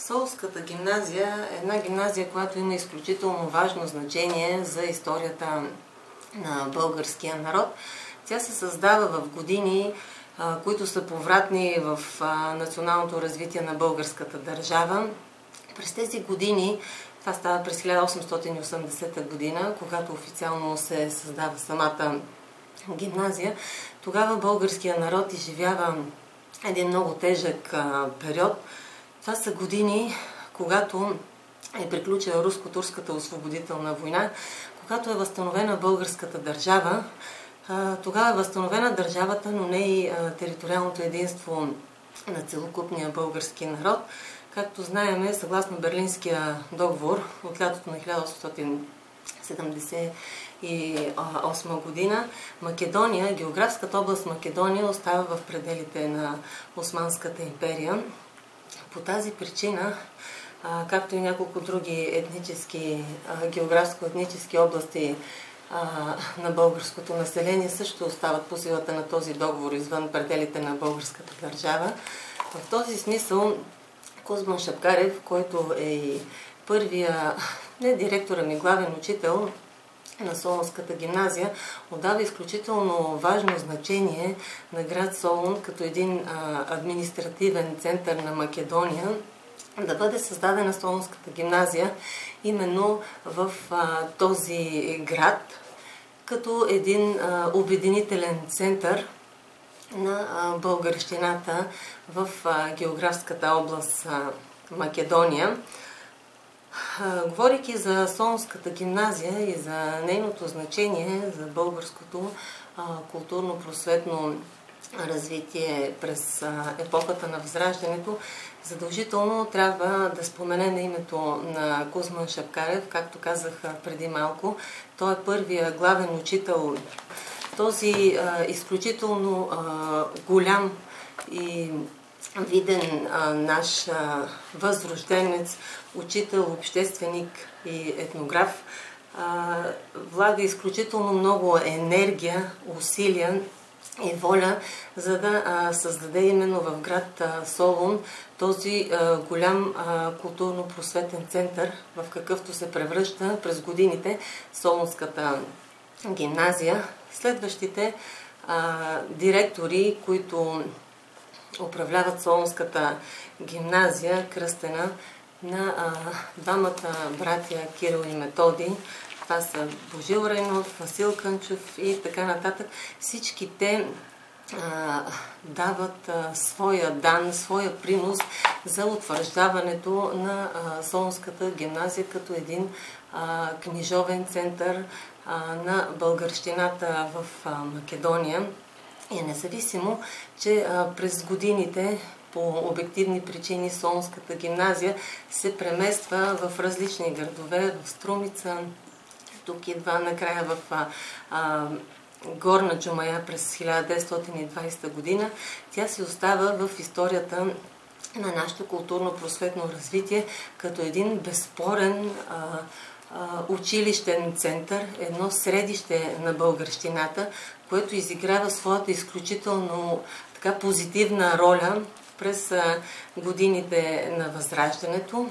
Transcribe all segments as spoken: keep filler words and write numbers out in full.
Солунската гимназия е една гимназия, която има изключително важно значение за историята на българския народ. Тя се създава в години, които са повратни в националното развитие на българската държава. През тези години, това става през хиляда осемстотин и осемдесета година, когато официално се създава самата гимназия, тогава българския народ изживява един много тежък период. Това са години, когато е приключила руско-турската освободителна война, когато е възстановена българската държава. Тогава е възстановена държавата, но не и териториалното единство на целокупния български народ. Както знаем, съгласно Берлинския договор от лятото на хиляда осемстотин седемдесет и осма година, Македония, географската област Македония остава в пределите на Османската империя. По тази причина, както и няколко други етнически, географско-етнически области на българското население също остават по силата на този договор извън пределите на българската държава. В този смисъл Кузман Шапкарев, който е и първия, не директор, ами главен учител на Солунската гимназия, отдава изключително важно значение на град Солун като един а, административен център на Македония, да бъде създадена Солунската гимназия именно в а, този град, като един а, обединителен център на а, българщината в а, географската област а, Македония. Говорейки за Солунската гимназия и за нейното значение за българското културно-просветно развитие през епохата на Възраждането, задължително трябва да споменем името на Кузман Шапкарев. Както казах преди малко, той е първия главен учител. Този а, изключително а, голям и виден а, наш а, възрожденец, учител, общественик и етнограф, а, влага изключително много енергия, усилия и воля, за да а, създаде именно в град а, Солун този а, голям а, културно-просветен център, в какъвто се превръща през годините Солунската гимназия. Следващите а, директори, които управляват Солунската гимназия, кръстена на а, двамата братя Кирил и Методий. Това са Божил Райнов, Васил Кънчев и така нататък. Всички те а, дават а, своя дан, своя принос за утвърждаването на а, Солунската гимназия като един а, книжовен център а, на българщината в а, Македония. И независимо, че а, през годините по обективни причини Солунската гимназия се премества в различни градове, в Струмица, тук идва накрая в а, а, Горна Джумая през хиляда деветстотин и двадесета година, тя си остава в историята на нашето културно-просветно развитие като един безспорен а, а, училищен център, едно средище на българщината, което изиграва своята изключително така позитивна роля през годините на Възраждането.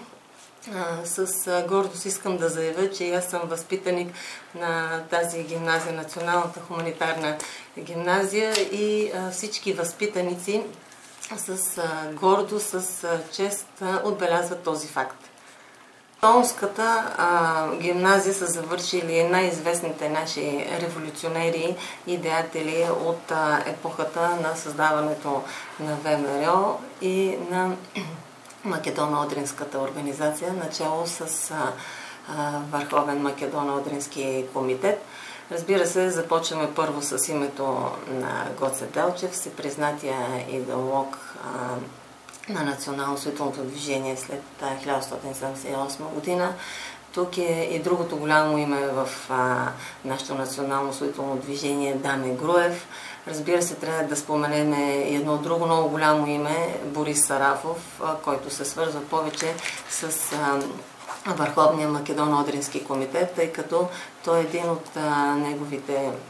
С гордост искам да заявя, че аз съм възпитаник на тази гимназия, Националната хуманитарна гимназия, и всички възпитаници с гордост, с чест отбелязват този факт. Солунската гимназия са завършили най-известните наши революционери и деятели от а, епохата на създаването на ВМРО и на Македоно-Одринската организация, начало с а, а, Върховен Македоно-Одрински комитет. Разбира се, започваме първо с името на Гоце Делчев, всепризнатия идеолог а, на национално-освободителното движение след хиляда осемстотин седемдесет и осма година. Тук е и другото голямо име в а, нашето национално-освободително движение, Даме Груев. Разбира се, трябва да споменем и едно друго много голямо име, Борис Сарафов, а, който се свързва повече с а, Върховния Македоно-Одрински комитет, тъй като той е един от а, неговите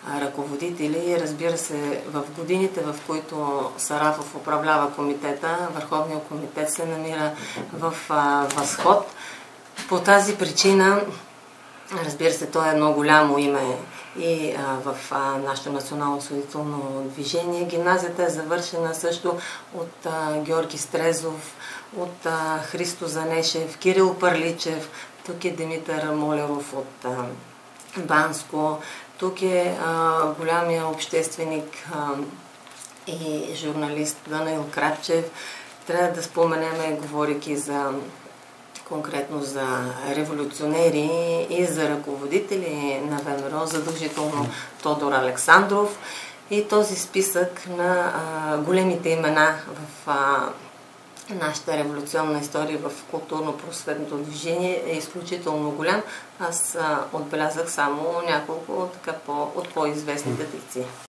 ръководители. Разбира се, в годините, в които Сарафов управлява комитета, Върховният комитет се намира в а, възход. По тази причина, разбира се, той е едно голямо име и а, в а, нашето национално освободително движение. Гимназията е завършена също от а, Георги Стрезов, от а, Христо Занешев, Кирил Пърличев, тук е Димитър Молеров от а, Банско, тук е а, голямия общественик а, и журналист Данаил Крапчев. Трябва да споменеме, говорейки за конкретно за революционери и за ръководители на ВМРО, задължително Тодор Александров. И този списък на а, големите имена в а, нашата революционна история в културно-просветното движение е изключително голям. Аз а, отбелязах само няколко така, по, от по-известните дейци.